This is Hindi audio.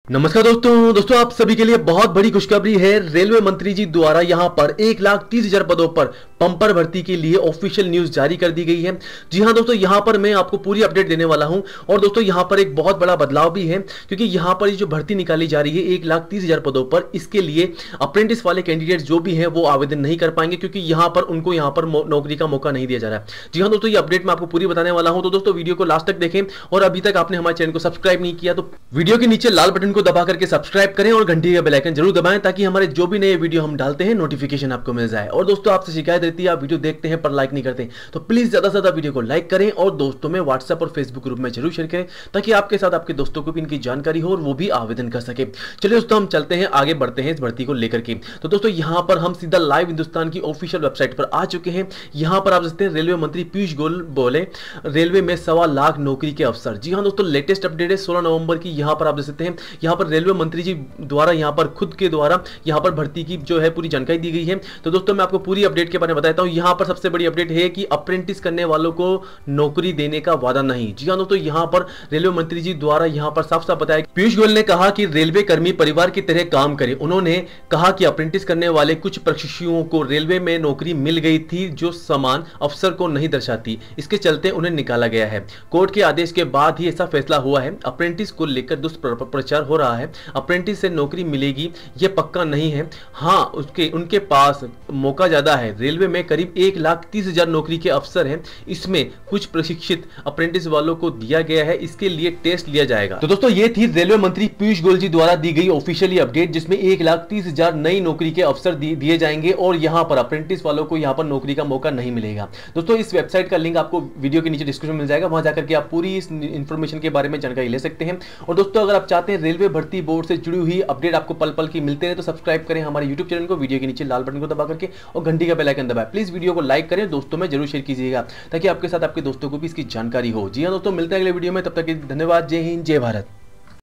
नमस्कार दोस्तों आप सभी के लिए बहुत बड़ी खुशखबरी है। रेलवे मंत्री जी द्वारा यहां पर 1,30,000 पदों पर पंपर भर्ती के लिए ऑफिशियल न्यूज जारी कर दी गई है। जी हां दोस्तों, यहां पर मैं आपको पूरी अपडेट देने वाला हूं। और दोस्तों यहां पर एक बहुत बड़ा बदलाव भी है, क्योंकि यहां पर जो भर्ती निकाली जा रही है 1,30,000 पदों पर, इसके लिए अप्रेंटिस वाले कैंडिडेट जो भी है वो आवेदन नहीं कर पाएंगे, क्योंकि यहां पर उनको यहां पर नौकरी का मौका नहीं दिया जा रहा है। जी हां दोस्तों, ये अपडेट मैं आपको पूरी बताने वाला हूं। तो दोस्तों वीडियो को लास्ट तक देखें, और अभी तक आपने हमारे चैनल को सब्सक्राइब नहीं किया तो वीडियो के नीचे लाल बटन को दबा करके सब्सक्राइब करें और घंटी का बेल आइकन जरूर दबाएं, ताकि हमारे जो भी नए वीडियो हम डालते हैं नोटिफिकेशन आपको मिल जाए। और दोस्तों आपसे शिकायत रहती है, आप वीडियो देखते हैं पर लाइक नहीं करते, तो प्लीज ज्यादा से ज्यादा वीडियो को लाइक करें और दोस्तों में व्हाट्सएप और फेसबुक ग्रुप में जरूर शेयर करें, ताकि आपके साथ आपके दोस्तों को भी इनकी जानकारी हो और वो भी आवेदन कर सके। चलिए दोस्तों हम चलते हैं, आगे बढ़ते हैं इस भर्ती को लेकर के। तो दोस्तों यहां पर हम सीधा लाइव हिंदुस्तान की ऑफिशियल वेबसाइट पर आ चुके हैं। यहां पर आप देखते हैं रेलवे मंत्री पीयूष गोयल बोले रेलवे में 1.25 लाख नौकरी के अवसर। जी हां दोस्तों, लेटेस्ट अपडेट है 16 नवंबर की। यहां पर आप देख सकते हैं, यहां पर रेलवे मंत्री जी द्वारा यहां पर खुद के द्वारा यहां पर भर्ती की जो है पूरी जानकारी दी गई है। तो दोस्तों मैं आपको पूरी अपडेट के बारे में बताता हूं। यहां पर सबसे बड़ी अपडेट है कि अप्रेंटिस करने वालों को नौकरी देने का वादा नहीं। जी हां दोस्तों, यहां पर रेलवे मंत्री जी द्वारा यहां पर साफ साफ बताया, पीयूष गोयल ने कहा कि रेलवे कर्मी परिवार की तरह काम करें। उन्होंने कहा कि अप्रेंटिस करने वाले कुछ प्रशिक्षुओं को रेलवे में नौकरी मिल गई थी जो समान अफसर को नहीं दर्शाती, इसके चलते उन्हें निकाला गया है। कोर्ट के आदेश के बाद ही ऐसा फैसला हुआ है। अप्रेंटिस को लेकर दुष्प्रचार हो रहा है। अप्रेंटिस से नौकरी मिलेगी ये पक्का नहीं है। हाँ, उनके पास मौका ज्यादा है। रेलवे में करीब 1,30,000 नौकरी के अवसर हैं। इसमें कुछ प्रशिक्षित अप्रेंटिस वालों को दिया गया है, इसके लिए टेस्ट लिया जाएगा। तो दोस्तों ये थी रेलवे मंत्री पीयूष गोयल जी द्वारा दी गई ऑफिशियली अपडेट, जिसमें 1,30,000 नई नौकरी के अवसर दिए जाएंगे और यहां पर अप्रेंटिस वालों को यहां पर नौकरी का मौका नहीं मिलेगा। दोस्तों इस वेबसाइट का लिंक आपको वीडियो के नीचे डिस्क्रिप्शन में मिल जाएगा, वहां जाकर के आप पूरी इस इंफॉर्मेशन के बारे में जानकारी ले सकते हैं। और दोस्तों अगर आप चाहते हैं रेलवे भर्ती बोर्ड से जुड़ी हुई अपडेट आपको पल पल की मिलते हैं, तो सब्सक्राइब करें हमारे YouTube चैनल को, वीडियो के नीचे लाल बटन को दबा करके और घंटी का बेल आइकन दबाएं। प्लीज वीडियो को लाइक करें, दोस्तों में जरूर शेयर कीजिएगा, ताकि आपके साथ आपके दोस्तों को भी इसकी जानकारी हो। जी हां दोस्तों, मिलते हैं अगले वीडियो में, तब तक के धन्यवाद। जय हिंद, जय भारत।